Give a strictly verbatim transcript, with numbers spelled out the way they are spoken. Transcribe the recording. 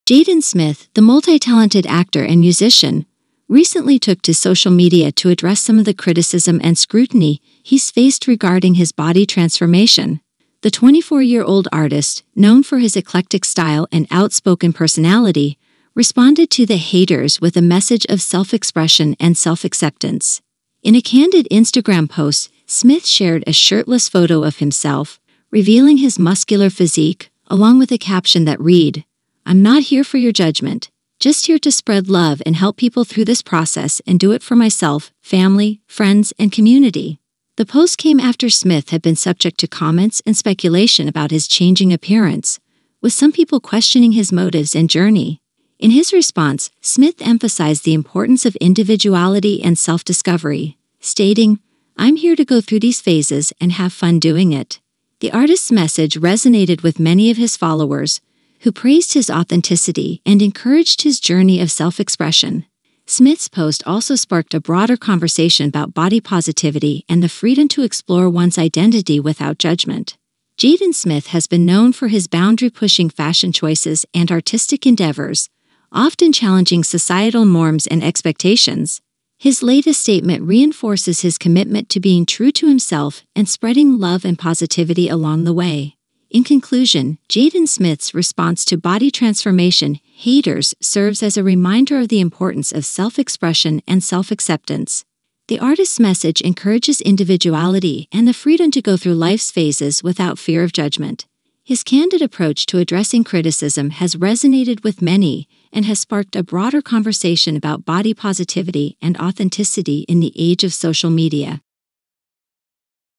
Jaden Smith, the multi-talented actor and musician, recently took to social media to address some of the criticism and scrutiny he's faced regarding his body transformation. The twenty-four-year-old artist, known for his eclectic style and outspoken personality, responded to the haters with a message of self-expression and self-acceptance. In a candid Instagram post, Smith shared a shirtless photo of himself, revealing his muscular physique, along with a caption that read, "I'm not here for your judgment, just here to spread love and help people through this process and do it for myself, family, friends, and community." The post came after Smith had been subject to comments and speculation about his changing appearance, with some people questioning his motives and journey. In his response, Smith emphasized the importance of individuality and self-discovery, stating, "I'm here to go through these phases and have fun doing it." The artist's message resonated with many of his followers, who praised his authenticity and encouraged his journey of self-expression. Smith's post also sparked a broader conversation about body positivity and the freedom to explore one's identity without judgment. Jaden Smith has been known for his boundary-pushing fashion choices and artistic endeavors, often challenging societal norms and expectations. His latest statement reinforces his commitment to being true to himself and spreading love and positivity along the way. In conclusion, Jaden Smith's response to body transformation haters serves as a reminder of the importance of self-expression and self-acceptance. The artist's message encourages individuality and the freedom to go through life's phases without fear of judgment. His candid approach to addressing criticism has resonated with many and has sparked a broader conversation about body positivity and authenticity in the age of social media.